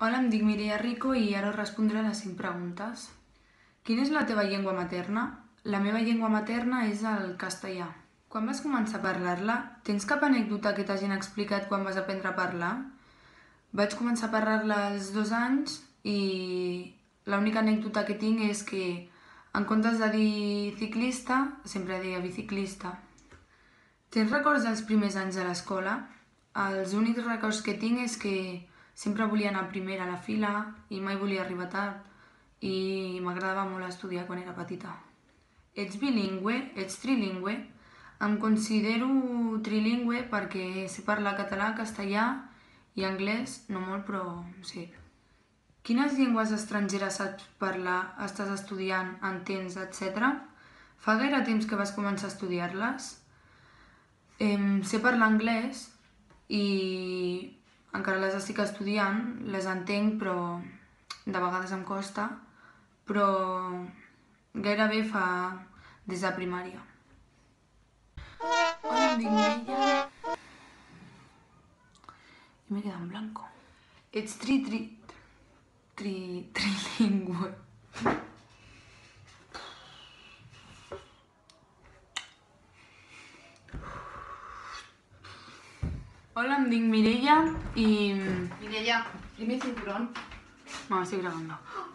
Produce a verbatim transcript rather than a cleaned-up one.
Hola, em dic Mireia Rico i ara us respondré a les cinc preguntes. Quina és la teva llengua materna? La meva llengua materna és el castellà. Quan vas començar a parlar-la, tens cap anècdota que t'hagin explicat quan vas aprendre a parlar? Vaig començar a parlar-la als dos anys i l'única anècdota que tinc és que en comptes de dir ciclista, sempre deia biciclista. Tens records dels primers anys a l'escola? Els únics records que tinc és que sempre volia anar primera a la fila i mai volia arribar tard i m'agradava molt estudiar quan era petita. Ets bilingüe? Ets trilingüe? Em considero trilingüe perquè sé parlar català, castellà i anglès, no molt però sí. Quines llengües estrangeres saps parlar, estàs estudiant, entens, etcètera? Fa gaire temps que vas començar a estudiar-les? Em, sé parlar anglès i encara les estic estudiant, les entenc però de vegades em costa, però gairebé fa des de primària. Hola, em dic Mireia i m'he quedat en blanco. Ets tri, tri, tri, trilingüe. Hola, em dic Mireia y... Mireia, dime cinturón. Bueno, estoy grabando.